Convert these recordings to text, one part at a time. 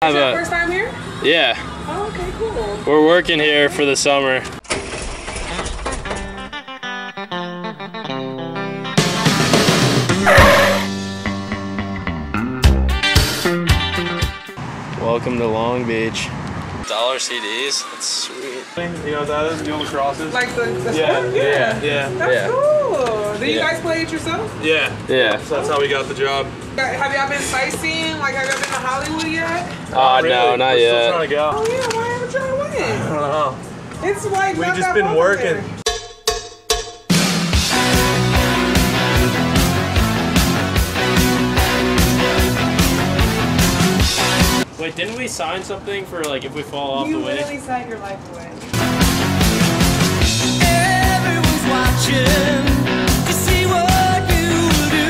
Is your first time here? Yeah. Oh, okay, cool. We're working here for the summer. Welcome to Long Beach. Dollar CDs, that's sweet. You know what that is? You know lacrosses? Like the Yeah, sport? yeah. That's cool. Do you guys play it yourself? Yeah. Yeah. So that's how we got the job. Have y'all been sightseeing? Like, have y'all been to Hollywood yet? No, not We're yet. still trying to go. Oh yeah, why haven't y'all went? I don't know. It's like We've not just that been popular. working. Wait, didn't we sign something for like if we fall off You the way? literally signed your life away. Everyone's watching to see what you do.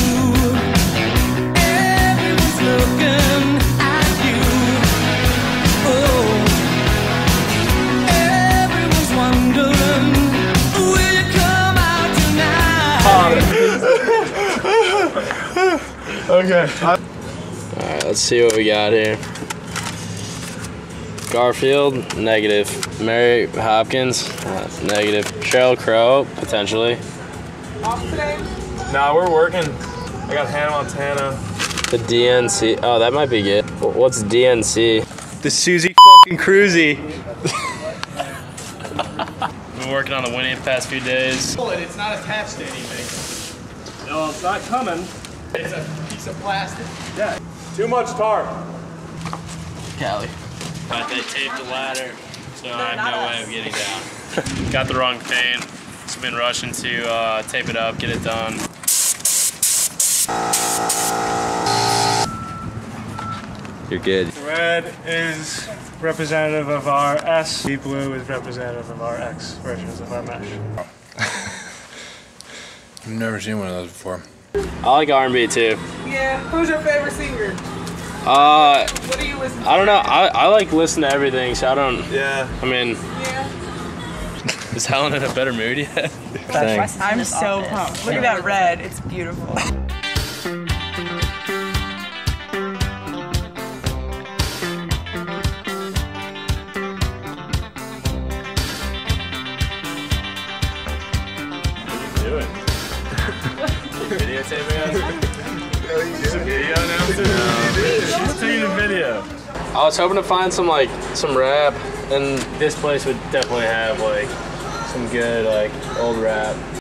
Everyone's looking at you. Oh, everyone's wondering, will you come out tonight? Okay. Alright, let's see what we got here. Garfield, negative. Mary Hopkins, negative. Sheryl Crow, potentially. Off today? Nah, we're working. I got Hannah Montana. The DNC. Oh, that might be good. What's DNC? The Susie fucking Cruzy. Been working on the Winnie the past few days. It's not attached to anything. No, it's not coming. It's a piece of plastic. Yeah. Too much tar. Cali. But they taped the ladder, so I have no way of getting down. Got the wrong paint, so been rushing to tape it up, get it done. You're good. Red is representative of our S. Deep blue is representative of our X versions of our mesh. I've never seen one of those before. I like R&B too. Yeah. Who's your favorite singer? What do you listen to? I don't know. I like listen to everything, so I don't. Yeah. I mean, Yeah. is Helen in a better mood yet? Thanks. I'm so pumped. Look at that red. It's beautiful. Videotaping us? Is it video now? She's taking a video. I was hoping to find some rap, and this place would definitely have like some good old rap.